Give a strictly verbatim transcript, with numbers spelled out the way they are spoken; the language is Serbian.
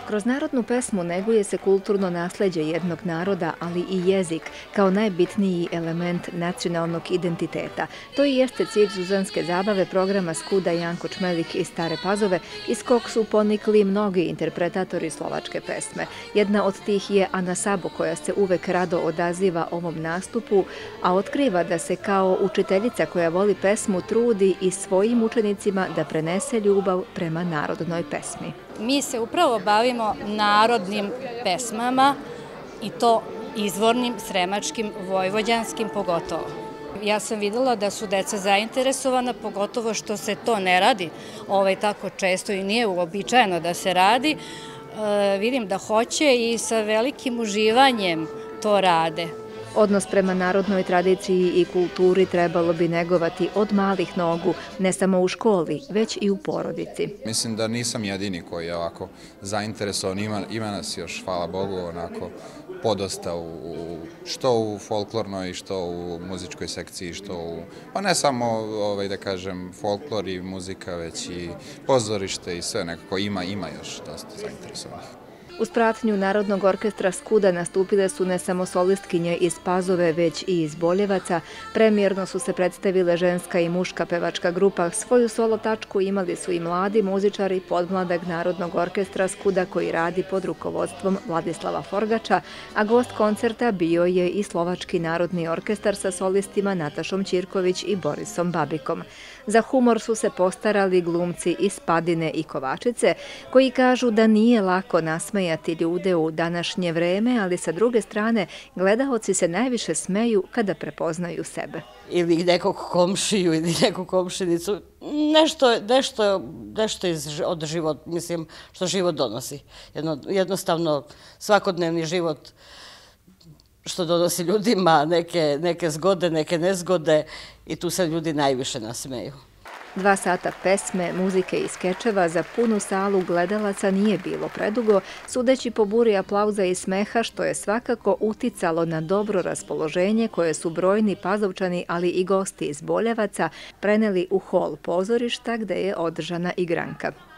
Kroz narodnu pesmu neguje se kulturno nasleđe jednog naroda, ali i jezik, kao najbitniji element nacionalnog identiteta. To i jeste cilj Zuzanske zabave programa Skuda Janko Čmelik iz Stare Pazove, iz kog su ponikli mnogi interpretatori slovačke pesme. Jedna od tih je Ana Sabo, koja se uvek rado odaziva ovom nastupu, a otkriva da se kao učiteljica koja voli pesmu trudi i svojim učenicima da prenese ljubav prema narodnoj pesmi. Mi se upravo bavimo narodnim pesmama i to izvornim, sremačkim, vojvođanskim pogotovo. Ja sam videla da su deca zainteresovana, pogotovo što se to ne radi ovaj, tako često i nije uobičajeno da se radi. E, vidim da hoće i sa velikim uživanjem to rade. Odnos prema narodnoj tradiciji i kulturi trebalo bi negovati od malih nogu, ne samo u školi, već i u porodici. Mislim da nisam jedini koji je ovako zainteresovan, ima, ima nas još, hvala Bogu, onako podosta u, što u folklornoj, što u muzičkoj sekciji, što u, pa ne samo ovaj, da kažem folklor i muzika, već i pozorište i sve nekako ima, ima još dosta zainteresovanih. Uz pratnju Narodnog orkestra Skuda nastupile su ne samo solistkinje iz Pazove, već i iz Boljevaca. Premijerno su se predstavile ženska i muška pevačka grupa. Svoju solo tačku imali su i mladi muzičari podmladak Narodnog orkestra Skuda koji radi pod rukovodstvom Vladislava Forgača, a gost koncerta bio je i Slovački narodni orkestar sa solistima Natašom Ćirković i Borisom Babikom. Za humor su se postarali glumci iz Padine i Kovačice, koji kažu da nije lako nasmejati ljude u današnje vreme, ali sa druge strane gledaoci se najviše smeju kada prepoznaju sebe. Ili nekog komšiju ili neku komšinicu, nešto, nešto, nešto iz, od život, mislim, što život donosi. Jedno, jednostavno svakodnevni život što donosi ljudima, neke, neke zgode, neke nezgode i tu se ljudi najviše nasmeju. Dva sata pesme, muzike i skečeva za punu salu gledalaca nije bilo predugo, sudeći po buri aplauza i smeha, što je svakako uticalo na dobro raspoloženje koje su brojni Pazovčani, ali i gosti iz Boljevaca, preneli u hol pozorišta gde je održana igranka.